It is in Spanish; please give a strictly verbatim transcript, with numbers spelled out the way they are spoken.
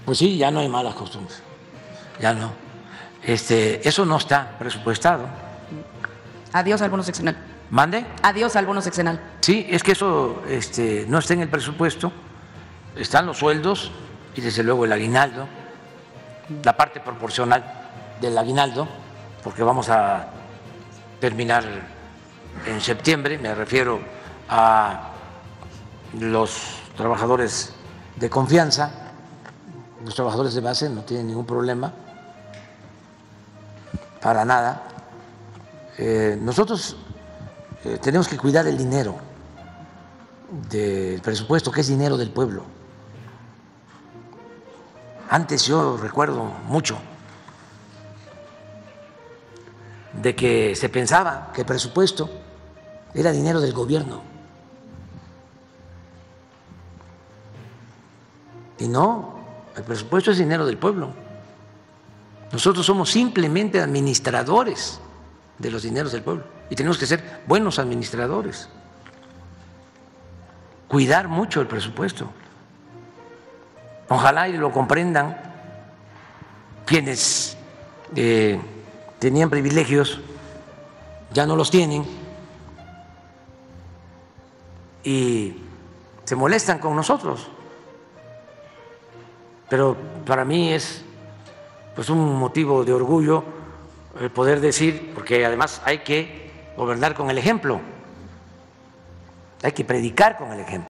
Pues sí, ya no hay malas costumbres, ya no. Este, eso no está presupuestado. Adiós al bono sexenal. ¿Mande? Adiós al bono sexenal. Sí, es que eso este, no está en el presupuesto, están los sueldos y desde luego el aguinaldo, la parte proporcional del aguinaldo, porque vamos a terminar en septiembre, me refiero a los trabajadores de confianza, los trabajadores de base no tienen ningún problema, para nada. Eh, nosotros eh, tenemos que cuidar el dinero del presupuesto, que es dinero del pueblo. Antes yo recuerdo mucho de que se pensaba que el presupuesto era dinero del gobierno. Y no, el presupuesto es dinero del pueblo. Nosotros somos simplemente administradores de los dineros del pueblo y tenemos que ser buenos administradores. Cuidar mucho el presupuesto. Ojalá y lo comprendan quienes eh, tenían privilegios, ya no los tienen y se molestan con nosotros. Pero para mí es pues un motivo de orgullo el poder decir, porque además hay que gobernar con el ejemplo, hay que predicar con el ejemplo.